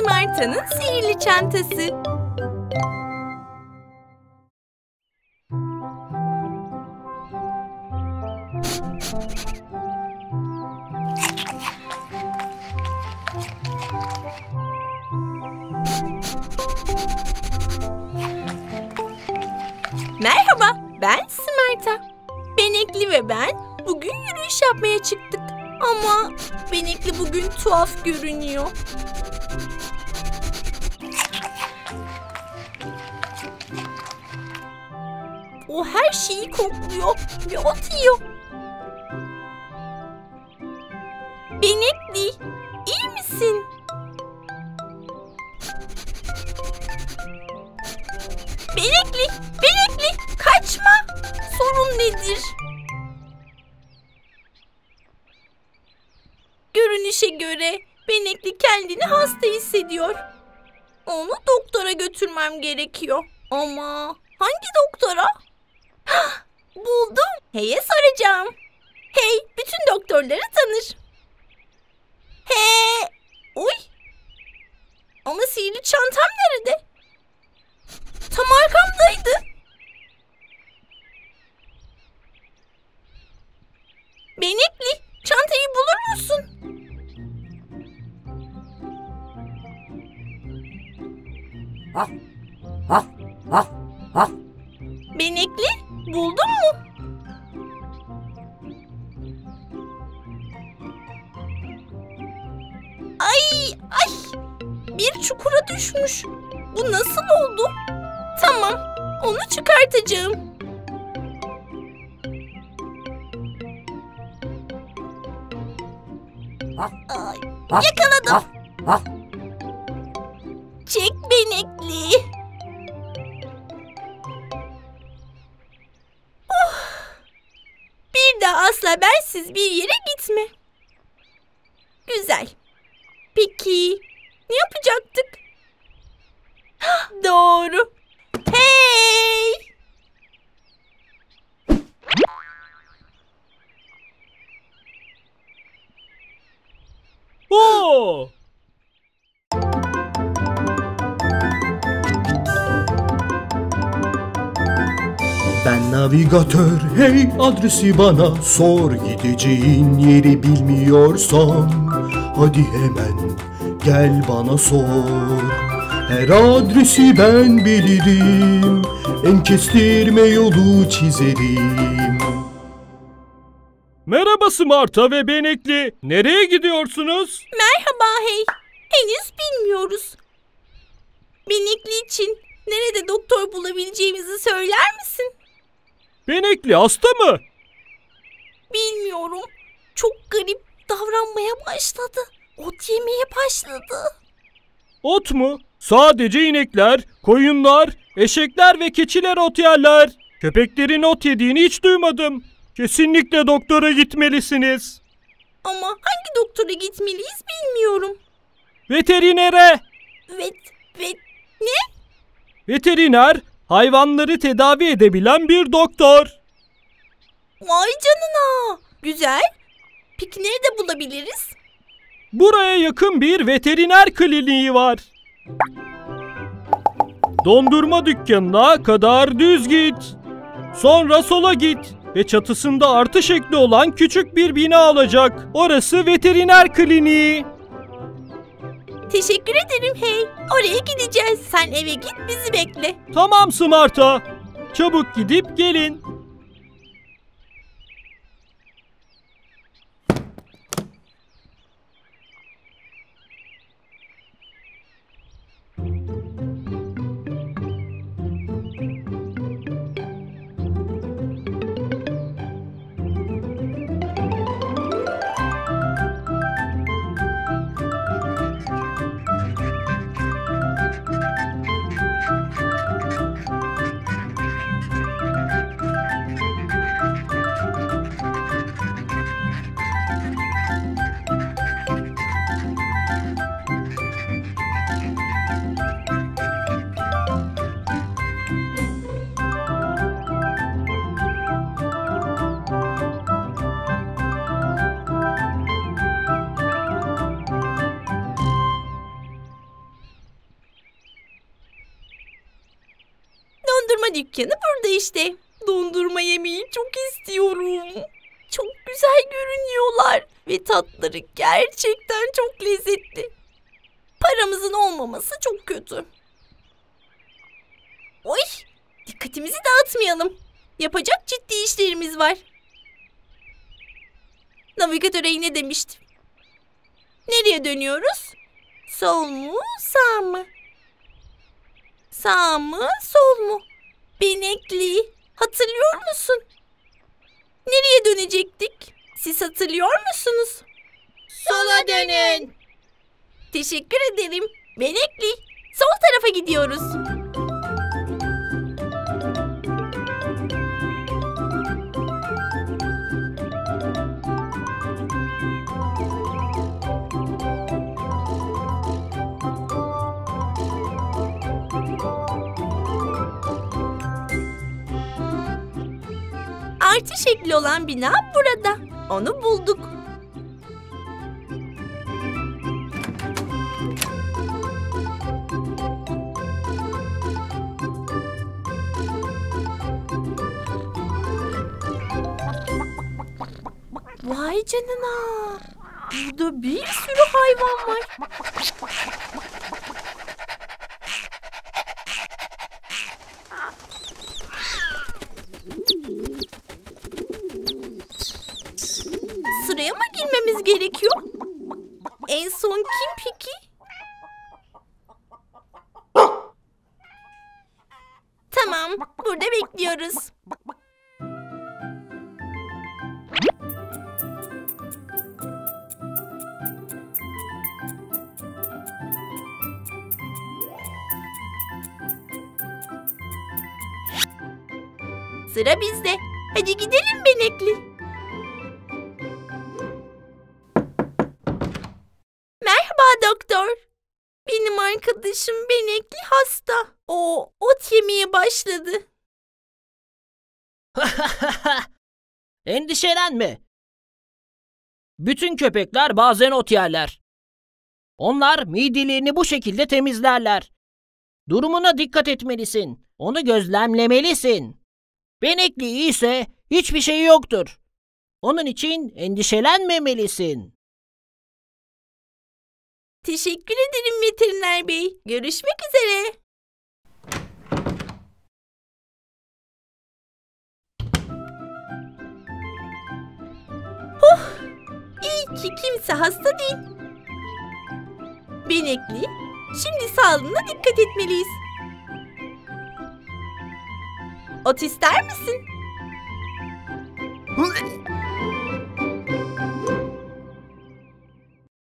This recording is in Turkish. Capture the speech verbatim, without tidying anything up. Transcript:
Smarta'nın sihirli çantası. Merhaba, ben Smarta. Benekli ve ben bugün yürüyüş yapmaya çıktık. Ama Benekli bugün tuhaf görünüyor. O her şeyi kokluyor ve ot yiyor. Benekli, iyi misin? Benekli, Benekli, kaçma! Sorun nedir? Görünüşe göre Benekli kendini hasta hissediyor. Onu doktora götürmem gerekiyor. Ama hangi doktora? Hah, buldum. Hey'e soracağım. Hey, bütün doktorları tanır. He, uy. Ama sihirli çantam nerede? Tam arkamdaydı. Benekli, çantayı bulur musun? Ah, ah, ah, ah. Benekli, buldun mu? Ay, ay. Bir çukura düşmüş. Bu nasıl oldu? Tamam, onu çıkartacağım. Ah, Ay, ah, yakaladım. ah, ah. Çek Benekli. Oh. Bir daha asla bensiz bir yere gitme. Güzel. Peki ne yapacaktık? Hah, doğru. Hey! Oo! Ben navigatör, hey adresi bana sor. Gideceğin yeri bilmiyorsan hadi hemen gel bana sor. Her adresi ben bilirim, en kestirme yolu çizerim. Merhaba Smarta ve Benekli. Nereye gidiyorsunuz? Merhaba hey. Henüz bilmiyoruz. Benekli için nerede doktor bulabileceğimizi söyler misin? Benekli hasta mı? Bilmiyorum. Çok garip davranmaya başladı. Ot yemeye başladı. Ot mu? Sadece inekler, koyunlar, eşekler ve keçiler ot yerler. Köpeklerin ot yediğini hiç duymadım. Kesinlikle doktora gitmelisiniz. Ama hangi doktora gitmeliyiz bilmiyorum. Veterinere. Vet, vet, ne? Veteriner, hayvanları tedavi edebilen bir doktor. Vay canına. Güzel. Peki nerede bulabiliriz? Buraya yakın bir veteriner kliniği var. Dondurma dükkanına kadar düz git. Sonra sola git ve çatısında artı şekli olan küçük bir bina olacak. Orası veteriner kliniği. Teşekkür ederim hey. Oraya gideceğiz. Sen eve git, bizi bekle. Tamam Smarta. Çabuk gidip gelin. dükkanı burada işte. Dondurma yemeyi çok istiyorum. Çok güzel görünüyorlar ve tatları gerçekten çok lezzetli. Paramızın olmaması çok kötü. Oy! Dikkatimizi dağıtmayalım. Yapacak ciddi işlerimiz var. Navigatöre ne demiştim? Nereye dönüyoruz? Sol mu, sağ mı? Sağ mı, sol mu? Benekli, hatırlıyor musun? Nereye dönecektik? Siz hatırlıyor musunuz? Sola dönün. Teşekkür ederim. Benekli, sol tarafa gidiyoruz. Artı şekli olan bina burada. Onu bulduk. Vay canına. Burada bir sürü hayvan var. Sıraya mı girmemiz gerekiyor? En son kim peki? Tamam, burada bekliyoruz. Sıra bizde. Hadi gidelim Benekli. Merhaba doktor. Benim arkadaşım Benekli hasta. O ot yemeye başladı. Endişelenme. Bütün köpekler bazen ot yerler. Onlar midelerini bu şekilde temizlerler. Durumuna dikkat etmelisin. Onu gözlemlemelisin. Benekli iyiyse hiçbir şey yoktur. Onun için endişelenmemelisin. Teşekkür ederim veteriner bey. Görüşmek üzere. Huh! İyi ki kimse hasta değil. Benekli, şimdi sağlığına dikkat etmeliyiz. Ot ister misin?